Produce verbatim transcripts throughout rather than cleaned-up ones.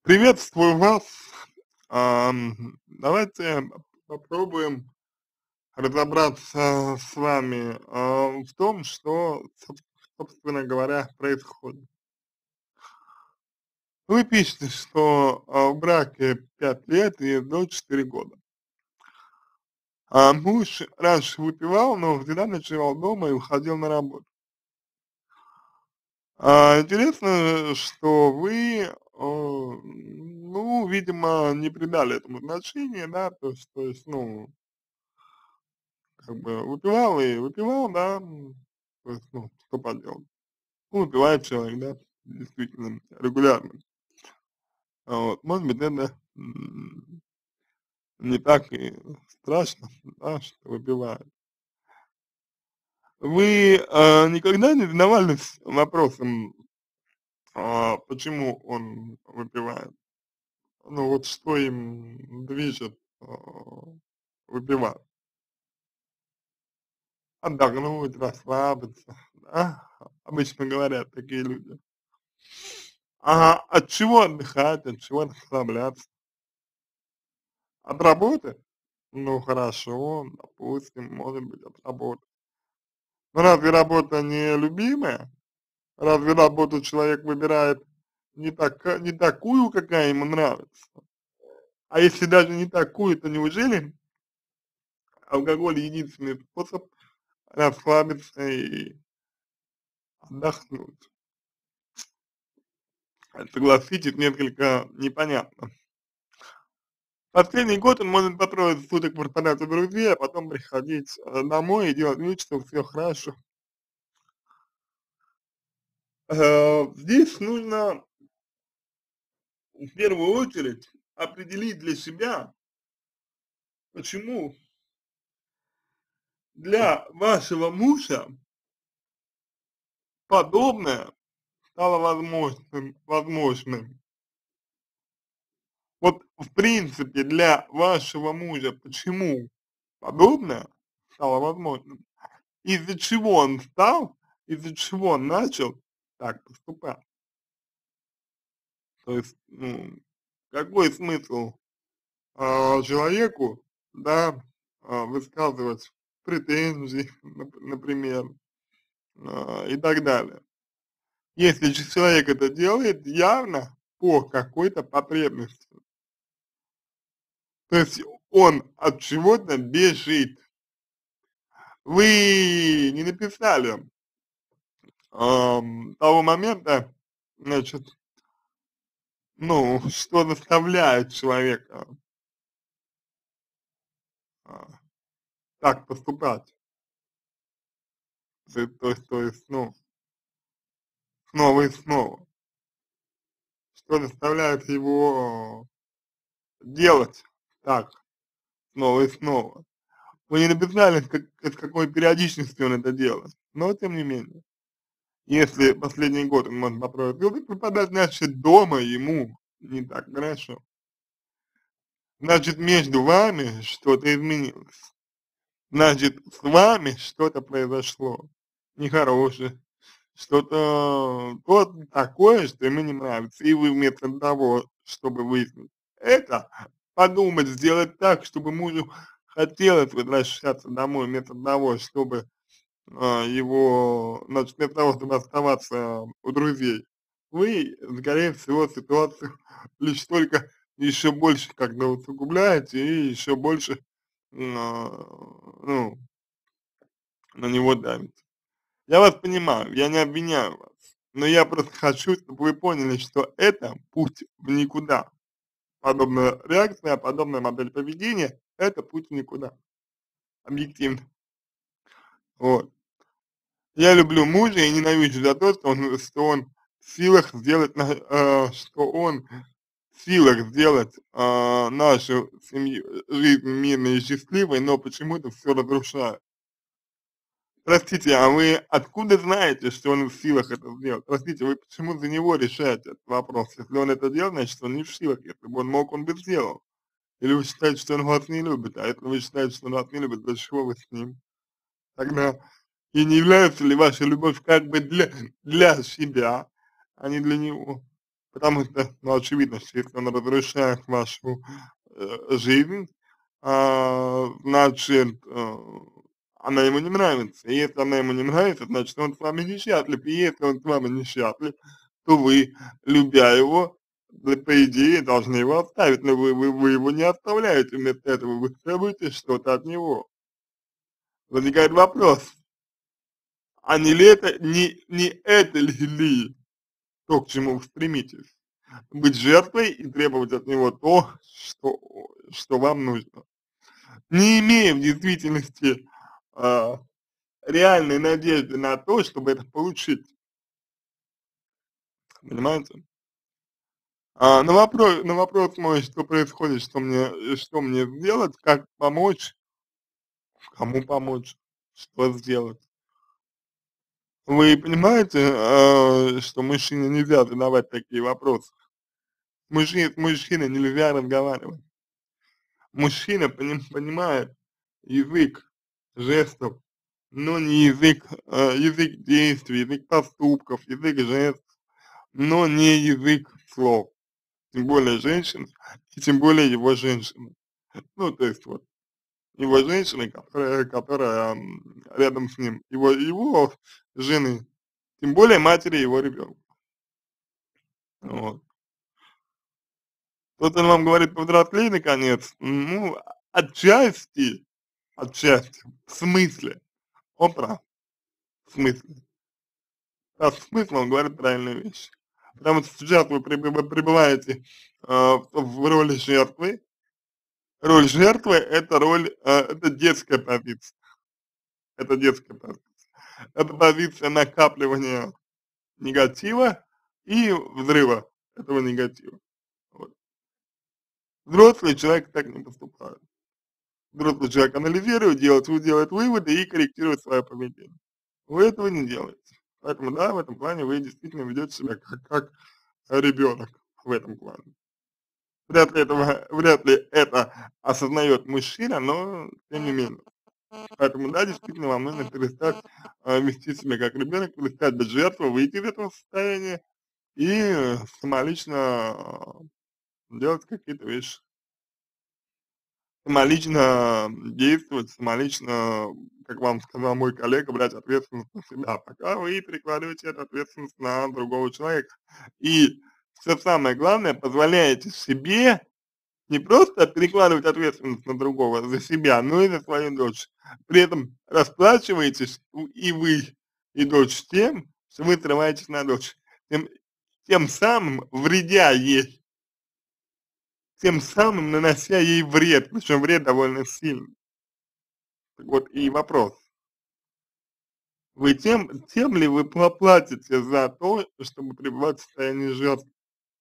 Приветствую вас. Ам, давайте попробуем разобраться с вами, а, в том, что, соб собственно говоря, происходит. Вы пишете, что, а, в браке пять лет и дочь четыре года. А муж раньше выпивал, но всегда ночевал дома и уходил на работу. А, интересно, что вы, э, ну, видимо, не придали этому значения, да, то есть, то есть, ну, как бы выпивал и выпивал, да, м, то есть, ну, что поделать. Ну, выпивает человек, да, действительно, регулярно. А вот, может быть, это м, не так и страшно, да, что выпивает. Вы а, никогда не задавались вопросом, а, почему он выпивает? Ну вот что им движет а, выпивать? Отдохнуть, расслабиться, да? Обычно говорят такие люди. А от чего отдыхать, от чего расслабляться? От работы? Ну хорошо, допустим, может быть от работы. Но разве работа не любимая? Разве работу человек выбирает не, така, не такую, какая ему нравится? А если даже не такую, то неужели алкоголь единственный способ расслабиться и отдохнуть? Согласитесь, несколько непонятно. Последний год он может потроить суток пропадать у друзей, а потом приходить э, домой и делать вид, что все хорошо. Э, здесь нужно в первую очередь определить для себя, почему для вашего мужа подобное стало возможным, возможным. Вот в принципе для вашего мужа почему подобное стало возможным? Из-за чего он стал, из-за чего он начал так поступать? То есть, ну, какой смысл а, человеку, да, а, высказывать претензии, нап- например, а, и так далее. Если же человек это делает явно по какой-то потребности, то есть он от чего-то бежит. Вы не написали ам, того момента, значит, ну, что заставляет человека а, так поступать. То, то есть, то есть, ну, снова и снова. Что заставляет его делать так снова и снова. Вы не написали, с, как, с какой периодичностью он это делает, но тем не менее. Если последний год он может попробовать говорить, преподать, значит, дома ему не так хорошо. Значит, между вами что-то изменилось. Значит, с вами что-то произошло нехорошее, что-то вот такое, что ему не нравится. И вы вместо того, чтобы выяснить это, подумать, сделать так, чтобы мужу хотелось возвращаться домой, вместо того, чтобы а, его, значит, вместо того, чтобы оставаться у друзей, вы, скорее всего, ситуацию лишь только еще больше как-то усугубляете и еще больше, м, а, ну, на него давите. Я вас понимаю, я не обвиняю вас, но я просто хочу, чтобы вы поняли, что это путь в никуда. Подобная реакция, подобная модель поведения — это путь в никуда, объективно. Вот. Я люблю мужа и ненавижу за то, что он, что он в силах сделать, на- э, что он в силах сделать э, нашу семью, жизнь мирной и счастливой, но почему-то все разрушает. Простите, а вы откуда знаете, что он в силах это сделать? Простите, вы почему за него решаете этот вопрос? Если он это делает, значит, он не в силах. Если бы он мог, он бы сделал. Или вы считаете, что он вас не любит? А если вы считаете, что он вас не любит, для чего вы с ним? Тогда и не является ли ваша любовь как бы для, для себя, а не для него? Потому что, ну, очевидно, что если он разрушает вашу, э, жизнь, а, значит, э, она ему не нравится. И если она ему не нравится, значит, он с вами несчастлив. И если он с вами несчастлив, то вы, любя его, вы, по идее, должны его оставить, но вы вы вы его не оставляете, вместо этого вы требуете что-то от него. Возникает вопрос, а не ли это не не это ли ли то, к чему вы стремитесь? Быть жертвой и требовать от него то, что что вам нужно, не имея в действительности, а, реальной надежды на то, чтобы это получить. Понимаете? А на вопро на вопрос мой, что происходит, что мне э, что мне сделать, как помочь, кому помочь, что сделать. Вы понимаете, а, что мужчине нельзя задавать такие вопросы? Мужчине с мужчиной нельзя разговаривать. Мужчина поним понимает язык жестов, но не язык, э, язык действий, язык поступков, язык жестов, но не язык слов. Тем более женщин, и тем более его женщины. Ну, то есть вот его женщины, которая которая, м, рядом с ним, его его жены, тем более матери его ребенка. Вот. Тут он вам говорит: "Повзрослей наконец". Ну, отчасти, отчасти, в смысле, он прав, в смысле. А в смысле он говорит правильные вещи. Потому что сейчас вы пребыва пребываете, а, в роли жертвы. Роль жертвы — это роль, э, это детская позиция. Это детская позиция. Это позиция накапливания негатива и взрыва этого негатива. Вот. Взрослый человек так не поступает. Взрослый человек анализирует, делает вы делает выводы и корректирует свое поведение. Вы этого не делаете. Поэтому да, в этом плане вы действительно ведете себя как как ребенок в этом плане. Вряд ли этого вряд ли это осознает мужчина, но тем не менее. Поэтому да, действительно, вам нужно перестать, а, вести себя как ребенок, перестать быть жертвой, выйти из этого состояния и самолично, а, делать какие-то вещи. Самолично действовать, самолично, как вам сказал мой коллега, брать ответственность на себя, пока вы перекладываете эту ответственность на другого человека. И что самое главное, позволяете себе не просто перекладывать ответственность на другого за себя, но и за свою дочь. При этом расплачиваетесь у и вы, и дочь тем, что вы срываетесь на дочь, тем тем самым вредя ей, тем самым нанося ей вред, причем вред довольно сильный. Так вот и вопрос: вы тем тем ли вы поплатите за то, чтобы пребывать в состоянии жертвы?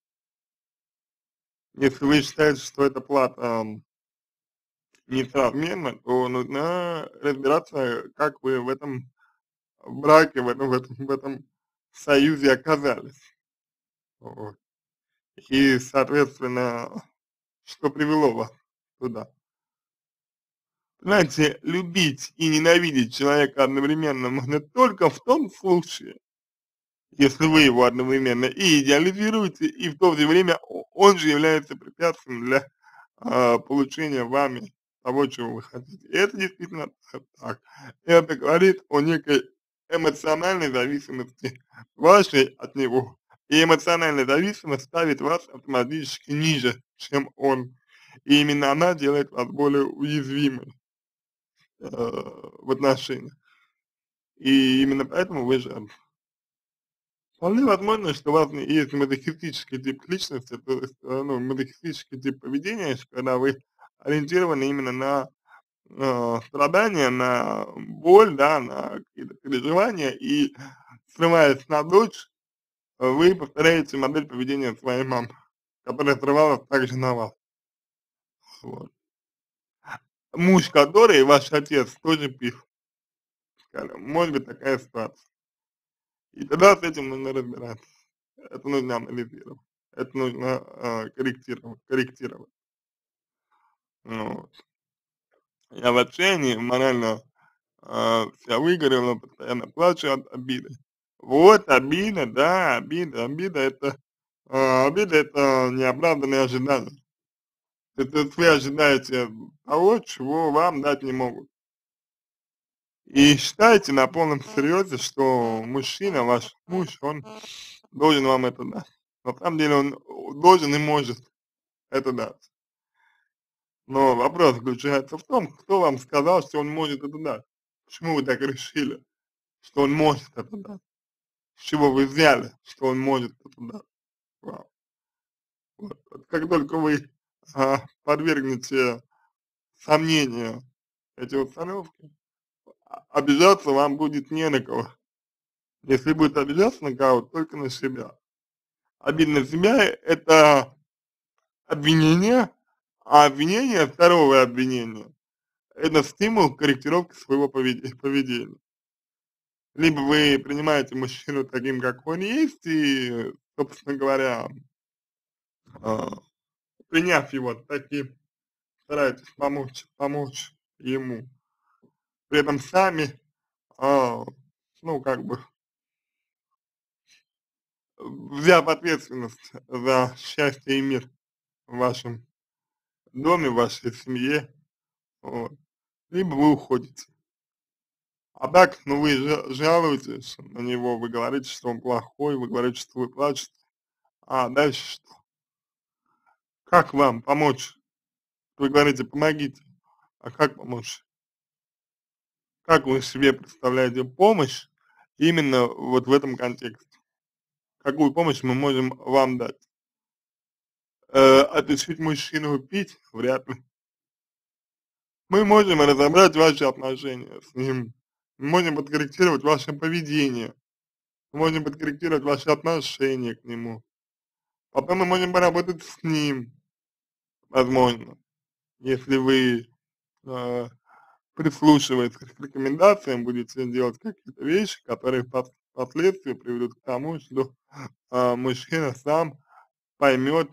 Если вы считаете, что эта плата, м, несоразмерна, то нужно разбираться, как вы в этом браке, в этом в этом в этом союзе оказались. Вот. И, соответственно, что привело вас туда. Знаете, любить и ненавидеть человека одновременно можно только в том случае, если вы его одновременно и идеализируете, и в то же время о он же является препятствием для, а, получения вами того, чего вы хотите. И это действительно т так. Это говорит о некой эмоциональной зависимости вашей от него. И эмоциональная зависимость ставит вас автоматически ниже, чем он. И именно она делает вас более уязвимой, э, в отношениях. И именно поэтому вы жертва. Вполне возможно, что у вас н есть мазохистический тип личности, то есть, э, ну, мазохистический тип поведения, ш когда вы ориентированы именно на, э, страдания, на боль, да, на какие-то переживания, и срываясь на дочь, вы повторяете модель поведения своей мамы, которая срывалась также на вас. Вот. Муж которой, ваш отец, тоже пил, скажем, может быть такая ситуация. И тогда с этим нужно разбираться. Это нужно анализировать, это нужно, а, корректировать корректировать. Ну вот. Я в отчаянии, морально, а, вся выгорела, постоянно плачу от обиды. Вот обида, да, обида обида — это А, обида — это неоправданные ожидания. Это вот вы ожидаете того, чего вам дать не могут. И считаете на полном серьезе, что мужчина, ваш муж, он должен вам это дать. На самом деле он должен и может это дать. Но вопрос заключается в том, кто вам сказал, что он может это дать. Почему вы так решили, что он может это дать? С чего вы взяли, что он может это дать вам? Вот. Вот как только вы а, подвергнете сомнению эти установки, а- обижаться вам будет не на кого. Если будет обижаться на кого-то, только на себя. Обида на себя — это обвинение, а обвинение, второе обвинение — это стимул к корректировке своего поведения. поведения. Либо вы принимаете мужчину таким, как он есть, и, собственно говоря, а, приняв его таким, стараетесь помочь, помочь ему. При этом сами, а, ну, как бы, взяв ответственность за счастье и мир в вашем доме, в вашей семье, вот, либо вы уходите. А так, ну, вы жа жалуетесь на него, вы говорите, что он плохой, вы говорите, что вы плачете, а дальше что? Как вам помочь? Вы говорите: "Помогите". А как помочь? Как вы себе представляете помощь именно вот в этом контексте? Какую помощь мы можем вам дать? Э, отучить мужчину пить? Вряд ли. Мы можем разобрать ваши отношения с ним, мы можем подкорректировать ваше поведение, мы можем подкорректировать ваши отношения к нему. Потом мы можем поработать с ним, возможно, если вы, э, прислушиваясь к рекомендациям, будете делать какие-то вещи, которые впос впоследствии приведут к тому, что, а, мужчина сам поймет,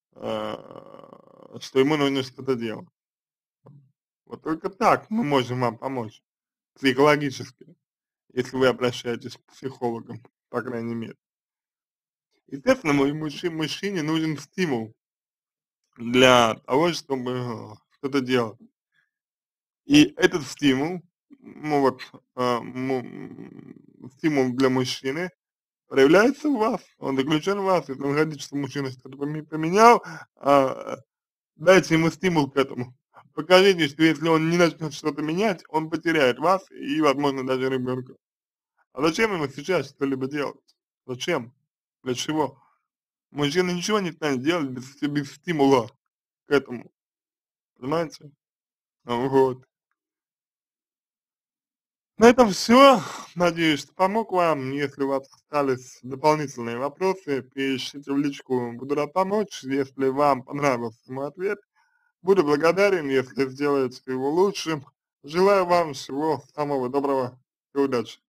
а, что ему нужно что-то делать. Вот только так мы можем вам помочь психологически, если вы обращаетесь к психологам, по крайней мере. Естественно, мой мужчи мужчине нужен стимул для того, чтобы, э, что-то делать. И этот стимул, ну вот, а, му м, стимул для мужчины проявляется в вас, он заключен в вас. Если вы хотите, чтобы мужчина что-то поме поменял, а, дайте ему стимул к этому. Покажите, что если он не начнет что-то менять, он потеряет вас и, возможно, даже ребенка. А зачем ему сейчас что-либо делать? Зачем? Для чего? Мужчина ничего не станет делать без без стимула к этому, понимаете? Вот. На этом все. Надеюсь, что помог вам. Если у вас остались дополнительные вопросы, пишите в личку, буду рад помочь. Если вам понравился мой ответ, буду благодарен, если сделаете его лучшим. Желаю вам всего самого доброго и удачи.